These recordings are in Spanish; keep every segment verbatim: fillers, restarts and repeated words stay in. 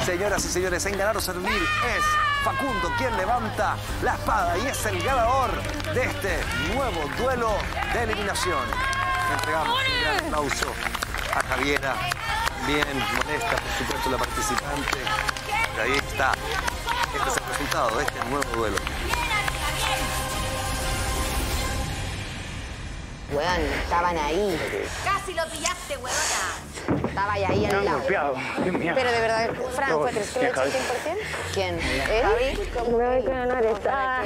Señoras y señores, en Ganar o Servir es Facundo quien levanta la espada y es el ganador de este nuevo duelo de eliminación. Entregamos un gran aplauso a Javiera, bien molesta, por supuesto, la participante. Y ahí está. Este es el resultado de este nuevo duelo. Weón, estaban ahí. Casi lo pillaste, huevona. Estaba ahí al Me han lado. golpeado. Qué mierda. Pero de verdad, Fran, ¿tú crees que lo he hecho cien por cien? ¿Quién? ¿Él? ¿Javi? Me voy con honores. Ah,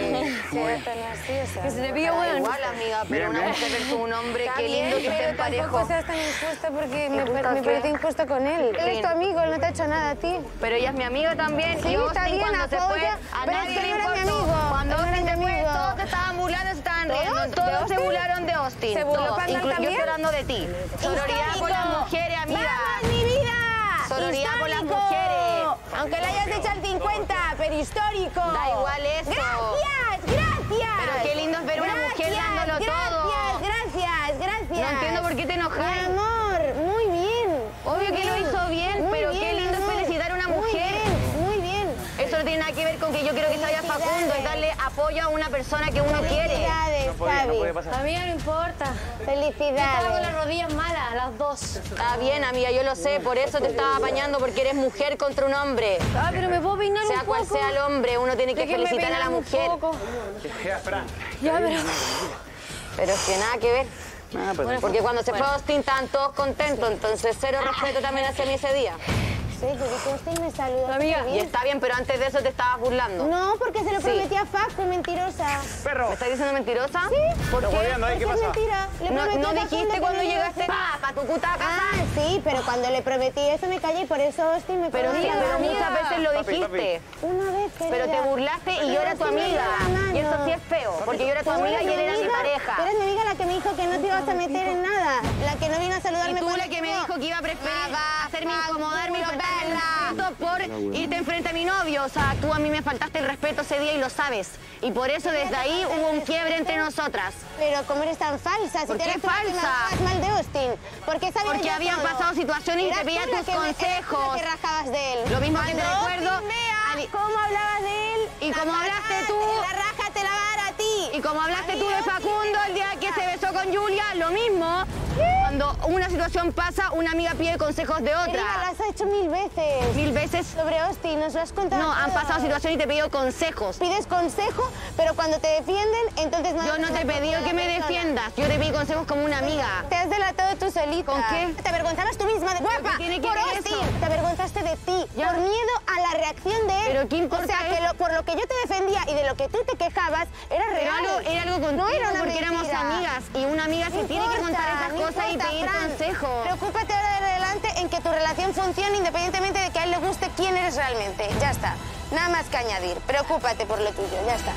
Que se le pilla bueno. Igual, amiga, pero Bien, una bien. mujer versus un hombre, Está qué lindo bien, que estén pero tampoco parejos. seas tan injusta porque me, ¿Injusta me qué? parece injusto con él. Él es tu amigo, él no te ha hecho nada a ti. Pero ella es mi amiga también. Sí, y está Austin, bien, cuando se fue, apoya, a pero es nadie que le no era mi importó. amigo, Cuando no era Austin se mi fue, amigo. todos te estaban burlando, se estaban ¿Todos? riendo. ¿De Todos se Austin? burlaron de Austin. ¿Se burló todos. Pandal Inclu- Yo también? estoy hablando de ti. Sororidad con las mujeres, amiga. ¡Vamos, mi vida! Sororidad con las ¡Histórico! mujeres. Aunque le hayas hecho al cincuenta, pero histórico. Da igual eso. Gracias, gracias. Pero qué lindo es ver una mujer dándolo todo. Gracias, gracias, gracias. No entiendo por qué te enojas. Mi amor, muy bien. Obvio Muy que lo bien. hizo bien, Muy pero qué bien, lindo es amor. felicitar a una Muy mujer. bien, muy bien. Eso no tiene nada que ver con que yo quiero que se vaya Felicidades. Facundo, es darle apoyo a una persona que uno quiere. Felicidades, No puede, no Fabi. puede pasar. A mí no me importa. Estaba con las Felicidades. rodillas malas, las dos. Está bien, amiga, yo lo sé, por eso te estaba apañando, porque eres mujer contra un hombre. Ah, pero me puedo peinar Sea un cual poco. sea el hombre, uno tiene que Déjenme felicitar a la peinar un mujer. poco. Ya, Fran. Ya, pero... Pero es que nada que ver. Ah, pues, Porque cuando se fue Austin estaban todos contentos, entonces cero respeto también hacia mí ese día. Sí, pero que usted me saludó. Amiga, Y está bien, pero antes de eso te estabas burlando. No, porque se lo Sí. prometí a Facu, mentirosa. perro. ¿Me estás diciendo mentirosa? Sí. ¿Por Estás qué? jodiendo ahí, ¿qué Porque es pasa? mentira. Le No, prometí no a Facundo dijiste que cuando no le iba a llegaste hacer. pa, pa tu puta casa. Ah, sí, pero cuando le prometí eso me callé y por eso Austin me Pero sí, conoce. pero amiga. muchas veces lo Papi, dijiste. Una vez, querida. Pero te burlaste y yo era tu Sí me amiga. dio la mano. Y eso sí es feo, porque yo era tu Tú amiga eres y él era mi amiga, pareja. Tú eres mi amiga la que me dijo que no te ibas a meter en nada. La que no vino a saludarme Y tú cuando la que me llegó. dijo que iba a preferir Va, hacerme va, incomodarme y culo, faltarme el perra. respeto por irte enfrente a mi novio. O sea, tú a mí me faltaste el respeto ese día y lo sabes. Y por eso desde ahí hubo un quiebre entre nosotras. Pero ¿cómo eres tan falsa? Si ¿Por te qué eres tú la que me falsa? hablabas mal de Austin. ¿Por qué sabías Porque yo habían todo? pasado situaciones y Eras te pedía tú la tus que me- eras tú la consejos. que rajabas de él. Lo mismo que te Cuando recuerdo. Austin vea Ali- ¿Cómo hablabas de él? Y la como raja hablaste te- tú- La raja te la va a dar a ti. Y como hablaste A tú mí de Austin Facundo me el día que se gusta. besó con Julia, lo mismo. Cuando una situación pasa, una amiga pide consejos de Querida, otra. lo has hecho mil veces. Mil veces. Sobre Austin, nos lo has contado No, han todo. pasado situaciones y te pido consejos. Pides consejo, pero cuando te defienden, entonces no... Yo no te he pedido que me defiendas. Yo te pedí consejos como una amiga. Te has delatado tú solita. ¿Con qué? Te avergonzabas tú misma de guapa. qué tiene que por ver Austin. eso? Te avergonzaste de ti. Ya. Por miedo a la reacción de él. Pero ¿qué importa O sea, que eso? lo- por lo que yo te defendía y de lo que tú te quejabas, era Pero real. algo, era algo contigo No era una porque éramos mentira. amigas. Y una amiga se No tiene que importa, contar esas no cosas y importa, pedir Fran. consejos. Preocúpate ahora de adelante en que tu relación funcione independientemente de que a él le guste quién eres realmente. Ya está. Nada más que añadir. Preocúpate por lo tuyo. Ya está.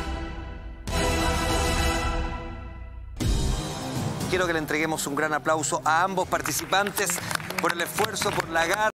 Quiero que le entreguemos un gran aplauso a ambos participantes por el esfuerzo, por la garra.